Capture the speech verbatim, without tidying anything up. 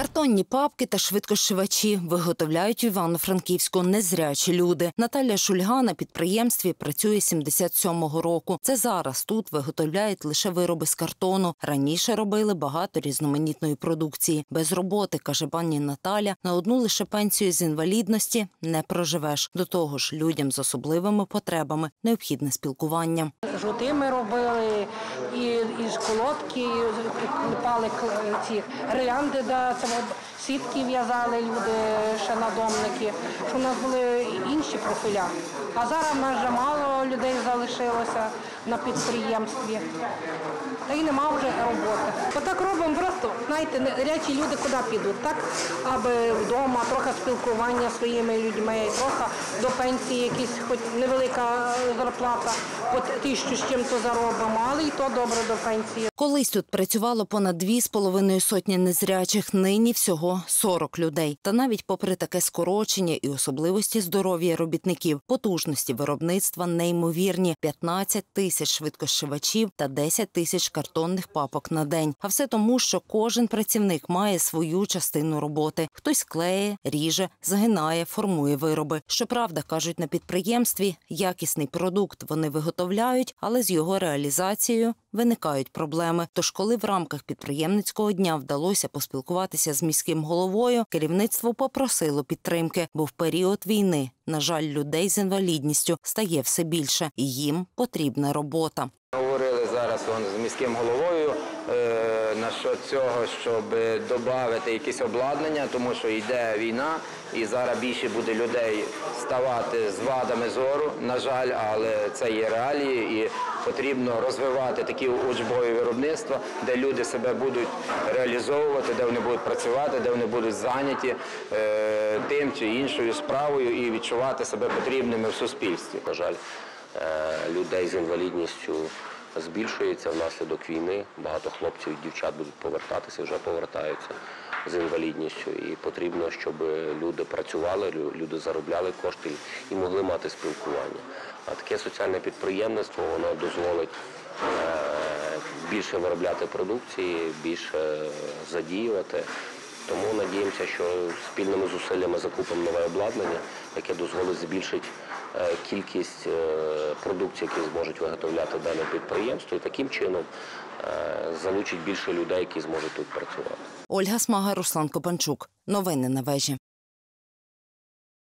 Картонні папки та швидкошивачі виготовляють в Івано-Франківську незрячі люди. Наталя Шульга на підприємстві працює сімдесят сьомого року. Це зараз тут виготовляють лише вироби з картону. Раніше робили багато різноманітної продукції. Без роботи, каже пані Наталя, на одну лише пенсію з інвалідності не проживеш. До того ж, людям з особливими потребами необхідне спілкування. Жути ми робили, і із колодки клепали ці гірлянди, да, сітки в'язали люди, ще надомники, що в нас були інші профіля. А зараз в нас вже мало людей залишилося на підприємстві, та й нема вже роботи. Отак робимо просто, знаєте, речі люди куди підуть, так, аби вдома трохи спілкування зі своїми людьми, трохи до пенсії якісь, хоч невелика зарплата, от тисячу з чим-то заробимо, але і то добре до пенсії. Колись тут працювало понад дві з половиною сотні незрячих, нині всього сорок людей. Та навіть попри таке скорочення і особливості здоров'я робітників, потужності виробництва неймовірні – п'ятнадцять тисяч швидкошивачів та десять тисяч картонних папок на день. А все тому, що кожен працівник має свою частину роботи. Хтось клеє, ріже, загинає, формує вироби. Щоправда, кажуть на підприємстві, якісний продукт вони виготовляють, але з його реалізацією виникають проблеми. Тож, коли в рамках підприємницького дня вдалося поспілкуватися з міським головою, керівництво попросило підтримки, бо в період війни, на жаль, людей з інвалідністю стає все більше, і їм потрібна робота. Говорили зараз з міським головою е, насчет цього, щоб додати якісь обладнання, тому що йде війна і зараз більше буде людей ставати з вадами зору, на жаль, але це є реалії і потрібно розвивати такі учбові виробництва, де люди себе будуть реалізовувати, де вони будуть працювати, де вони будуть зайняті е, тим чи іншою справою і відчувати себе потрібними в суспільстві. На жаль, людей з інвалідністю збільшується внаслідок війни. Багато хлопців і дівчат будуть повертатися, вже повертаються з інвалідністю. І потрібно, щоб люди працювали, люди заробляли кошти і могли мати спілкування. А таке соціальне підприємництво, воно дозволить більше виробляти продукції, більше задіювати. Тому надіємося, що спільними зусиллями закупимо нове обладнання, яке дозволить збільшити кількість продукції, які зможуть виготовляти дане підприємство, і таким чином залучить більше людей, які зможуть тут працювати. Ольга Смага, Руслан Копанчук. Новини на вежі.